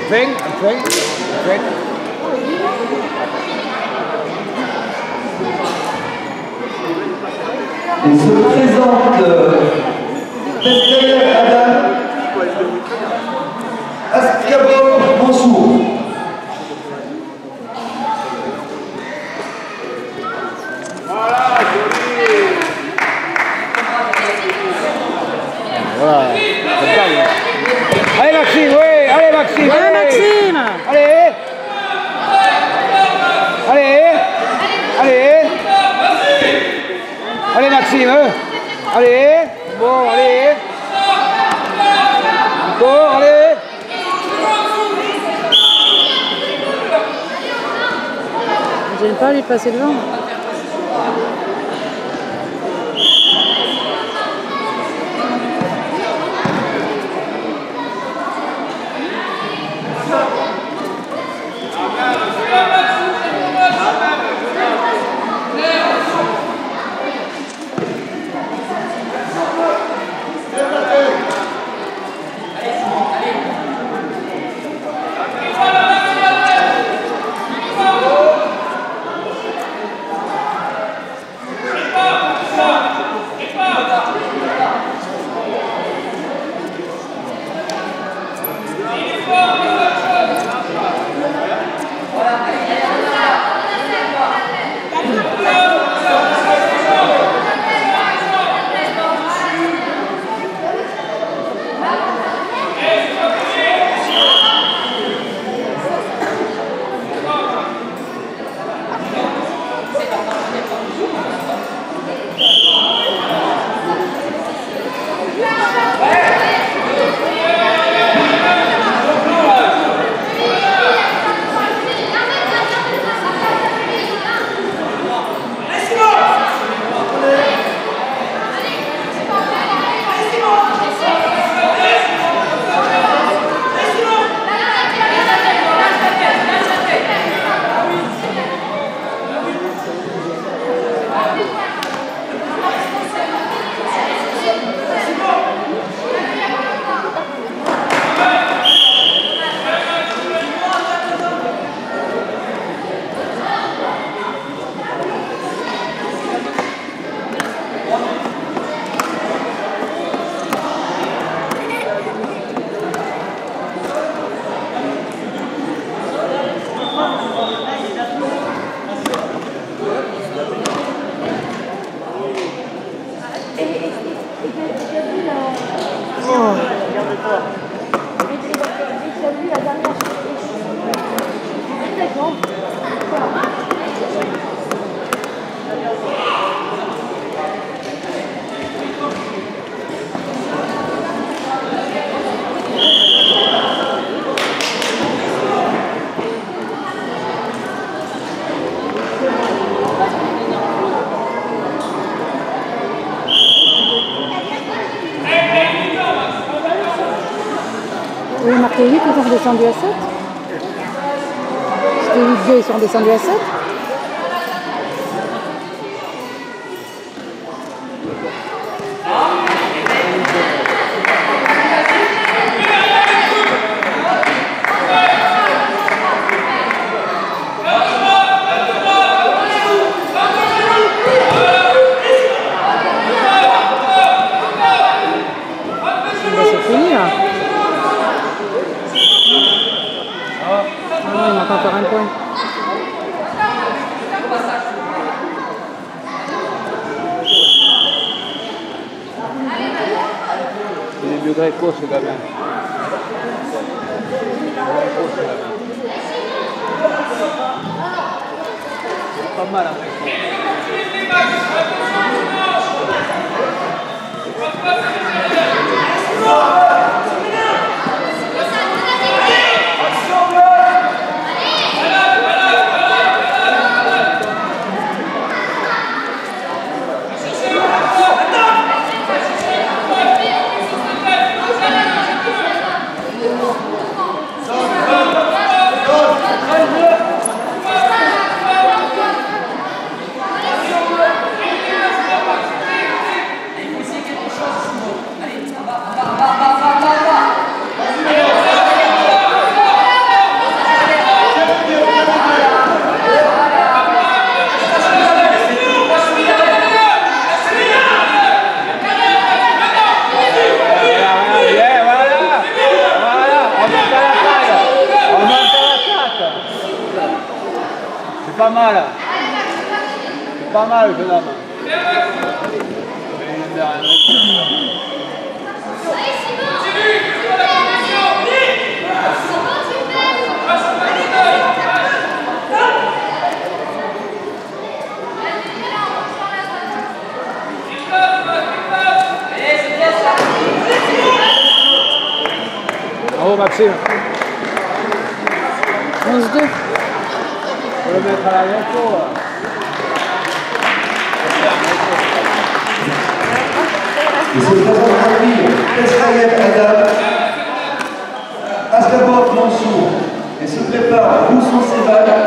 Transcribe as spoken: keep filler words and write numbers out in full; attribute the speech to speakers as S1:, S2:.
S1: Thing, un thing, un thing.
S2: Et se présente Pestel Adam Askabor Mansour.
S1: Voilà, allez Maxime, oui, allez Maxime,
S3: allez Maxime,
S1: allez, allez, allez, allez Maxime, allez, bon, allez, encore, allez.
S3: J'aime pas lui passer devant. Oui, marqué huit, ils sont redescendus à sept. C'était huit deux, ils sont redescendus à sept. C'est fini là. Ah, il manque encore un point.
S1: Il est mieux Greco ce gamin. Pas mal hein. pas mal. C'est pas mal, jeune homme. Bravo Maxime.
S3: onze deux.
S1: On va le mettre à la moto là.
S2: Et se présente Amir Pesraïev Adam, Askabov Mansour, et se prépare Rousson Seval,